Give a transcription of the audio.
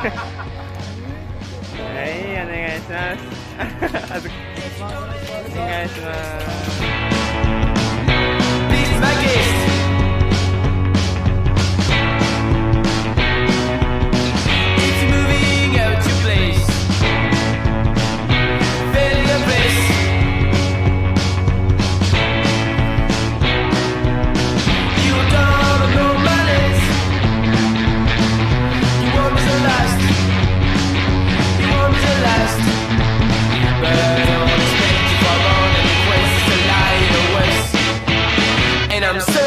はい、お願いします。お願いします。 This is my guest. It's moving out to place. Failing the place. You don't know my names. You want me to last. You want me to last. But I won't expect you for more than the quest to lie in the west. And I'm so